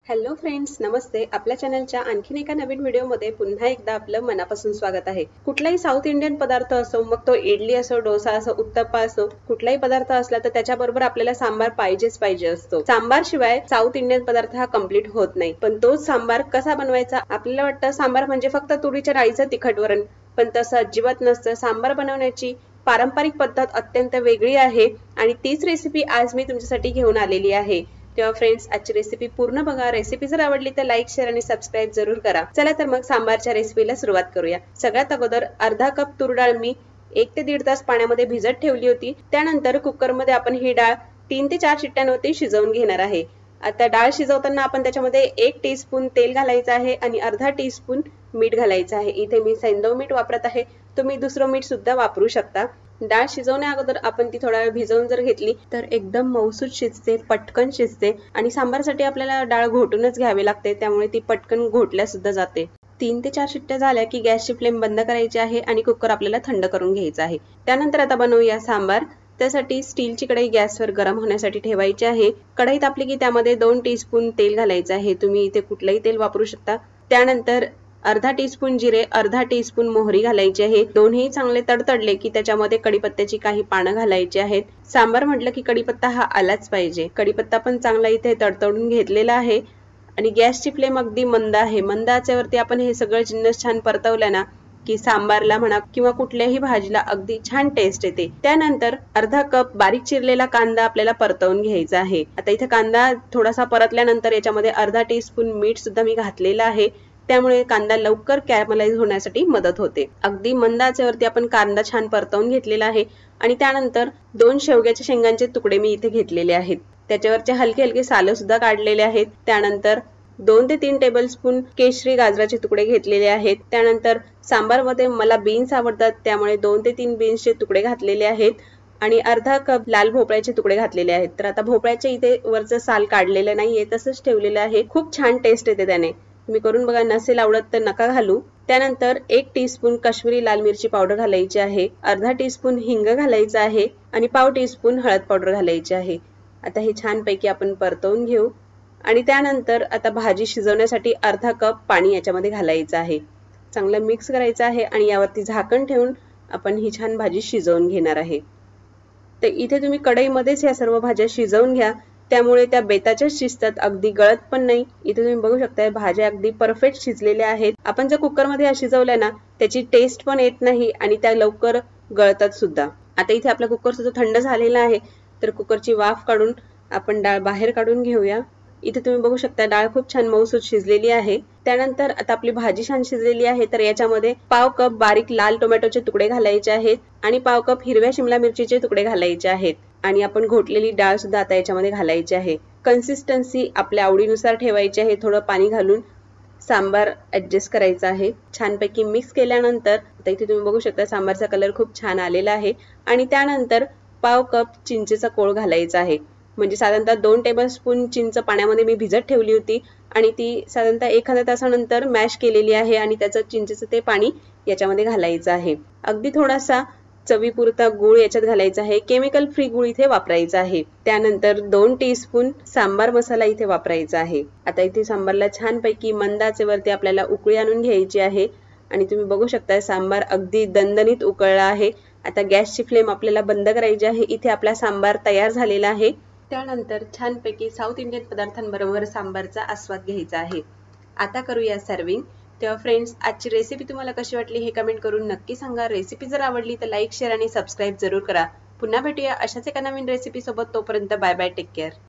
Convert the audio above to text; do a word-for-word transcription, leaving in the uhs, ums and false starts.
Hello friends, नमस्ते. आपल्या चॅनलच्या आणखीन एका नवीन व्हिडिओमध्ये पुन्हा एकदा आपलं मनापासून स्वागत आहे. कुठलाही साऊथ इंडियन पदार्थ असो, मग तो इडली असो, डोसा असो, उत्तप्पा असो, कुठलाही पदार्थ असला तर त्याच्याबरोबर आपल्याला सांबार पाहिजेच पाहिजे असतो. सांबार शिवाय साऊथ इंडियन पदार्थ हा कम्प्लीट होत नाही. पण तोच सांबार कसा बनवायचा? आपल्याला वाटतं सांबार म्हणजे फक्त तुरीच्या डाळीचं तिखट वरण, पण तसं अजिबात नसतं. सांबार बनवण्याची पारंपरिक पद्धत अत्यंत वेगळी आहे आणि तीच रेसिपी आज मी तुमच्यासाठी घेऊन आलेली आहे. तेव्हा फ्रेंड्स, आजची रेसिपी पूर्ण बघा. रेसिपी जर आवडली तर लाईक, शेअर आणि सबस्क्राईब जरूर करा. चला तर मग सांबारच्या रेसिपीला सुरुवात करूया. सगळ्यात अगोदर अर्धा कप तूर डाळ मी एक ते दीड तास पाण्यामध्ये भिजत ठेवली होती. त्यानंतर कुकरमध्ये आपण ही डाळ तीन ते चार शिट्ट्यांवरती शिजवून घेणार आहे. आता डाळ शिजवताना आपण त्याच्यामध्ये एक टीस्पून तेल घालायचं आहे आणि अर्धा टीस्पून मीठ घालायचं आहे. इथे मी सैंधव मीठ वापरत आहे, तुम्ही दुसरं मीठ सुद्धा वापरू शकता. डाळ शिजवण्या अगोदर आपण ती थोडा वेळ भिजवून जर घेतली तर एकदम मऊसूत शिजते, पटकन शिजते आणि सांबारसाठी आपल्याला डाळ घोटूनच घ्यावी लागते, त्यामुळे ती पटकन घोटल्या सुद्धा जाते. तीन ते चार शिट्ट्या झाल्या की गॅसची फ्लेम बंद करायची आहे आणि कुकर आपल्याला थंड करून घ्यायचा आहे. त्यानंतर आता बनवूया सांबार. त्यासाठी स्टीलची कढई गॅसवर गरम होण्यासाठी ठेवायची आहे. कढई तापली की त्यामध्ये दोन टीस्पून तेल घालायचं आहे. तुम्ही इथे कुठलंही तेल वापरू शकता. त्यानंतर अर्धा टीस्पून जिरे, अर्धा टीस्पून मोहरी घालायची आहे. दोन्ही चांगले तडतडले की त्याच्यामध्ये कढीपत्त्याची काही पानं घालायची आहेत. सांबार म्हटलं की कढीपत्ता हा आलाच पाहिजे. कढीपत्ता पण चांगला इथे तडतडून घेतलेला आहे आणि गॅसची फ्लेम अगदी मंद आहे. मंद आचेवरती आपण हे सगळं जिन्नस छान परतवलं ना की सांबारला म्हणा किंवा कुठल्याही भाजीला अगदी छान टेस्ट येते. त्यानंतर अर्धा कप बारीक चिरलेला कांदा आपल्याला परतवून घ्यायचा आहे. आता इथे कांदा थोडासा परतल्यानंतर याच्यामध्ये अर्धा टीस्पून मीठ सुद्धा मी घातलेलं आहे, त्यामुळे कांदा लवकर कॅरमलाइज होण्यासाठी मदत होते. अगदी मंद आचेवरती आपण कांदा छान परतवून घेतलेला आहे आणि त्यानंतर दोन शेवग्याच्या शेंगांचे तुकडे मी इथे घेतलेले आहेत. त्याच्यावरचे हलके हलके सालं सुद्धा काढलेले आहेत. त्यानंतर दोन ते तीन टेबलस्पून केशरी गाजराचे तुकडे घेतलेले आहेत. त्यानंतर सांबारमध्ये मला बीन्स आवडतात, त्यामुळे दोन ते तीन बीन्सचे तुकडे घातलेले आहेत आणि अर्धा कप लाल भोपळ्याचे तुकडे घातलेले आहेत. तर आता भोपळ्याचे इथे वरचं साल काढलेलं नाहीये, तसंच ठेवलेलं आहे. खूप छान टेस्ट येते त्याने. तुम्ही करून बघा. नसेल आवडत तर नका घालू. त्यानंतर एक टीस्पून काश्मीरी लाल मिरची पावडर घालायची आहे, अर्धा टीस्पून हिंग घालायचा आहे आणि पाव टीस्पून हळद पावडर घालायची आहे. आता हे छानपैकी आपण परतवून घेऊ आणि त्यानंतर आता भाजी शिजवण्यासाठी अर्धा कप पाणी याच्यामध्ये घालायचं आहे. चांगलं मिक्स करायचं आहे आणि यावरती झाकण ठेवून आपण ही छान भाजी शिजवून घेणार आहे. तर इथे तुम्ही कढईमध्येच या सर्व भाज्या शिजवून घ्या, त्यामुळे त्या बेताच्या शिजतात, अगदी गळत पण नाही. इथे तुम्ही बघू शकता भाज्या अगदी परफेक्ट शिजलेल्या आहेत. आपण जर कुकरमध्ये शिजवल्या ना त्याची टेस्ट पण येत नाही आणि त्या लवकर गळतात सुद्धा. आता इथे आपला कुकर सुद्धा थंड झालेला आहे, तर कुकरची वाफ काढून आपण डाळ बाहेर काढून घेऊया. इथे तुम्ही बघू शकता डाळ खूप छान मऊसूत शिजलेली आहे. त्यानंतर आता आपली भाजी छान शिजलेली आहे, तर याच्यामध्ये पाव कप बारीक लाल टोमॅटोचे तुकडे घालायचे आहेत आणि पाव कप हिरव्या शिमला मिरचीचे तुकडे घालायचे आहेत आणि आपण घोटलेली डाळ सुद्धा आता याच्यामध्ये घालायची आहे. कन्सिस्टन्सी आपल्या आवडीनुसार ठेवायची आहे. थोडं पाणी घालून सांबार ऍडजस्ट करायचा आहे. छानपैकी मिक्स केल्यानंतर आता इथे तुम्ही बघू शकता सांबारचा कलर खूप छान आलेला आहे आणि त्यानंतर पाव कप चिंचेचा कोळ घालायचा आहे. म्हणजे साधारणतः दोन टेबलस्पून चिंच पाण्यामध्ये मी भिजत ठेवली होती आणि ती साधारणतः एखाद्या तासानंतर मॅश केलेली आहे आणि त्याचं चिंचेचं ते पाणी याच्यामध्ये घालायचं आहे. अगदी थोडासा चवीपुरता गूळ याच्यात घालायचा आहे. केमिकल फ्री गूळ इथे वापरायचा आहे. त्यानंतर दोन टीस्पून सांबार मसाला इथे वापरायचा आहे. आता इथे सांबारला छानपैकी मंद आचेवरती आपल्याला उकळी आणून घ्यायची आहे आणि तुम्ही बघू शकता सांबार अगदी दणदणीत उकळला आहे. आता गॅसची फ्लेम आपल्याला बंद करायची आहे. इथे आपला सांबार तयार झालेला आहे. त्यानंतर छानपैकी साऊथ इंडियन पदार्थांबरोबर सांबारचा आस्वाद घ्यायचा आहे. आता करूया सर्विंग. तेव्हा फ्रेंड्स, आजची रेसिपी तुम्हाला कशी वाटली हे कमेंट करून नक्की सांगा. रेसिपी जर आवडली तर लाईक, शेअर आणि सबस्क्राईब जरूर करा. पुन्हा भेटूया अशाच एका नवीन रेसिपी सोबत. तोपर्यंत बाय बाय, टेक केअर.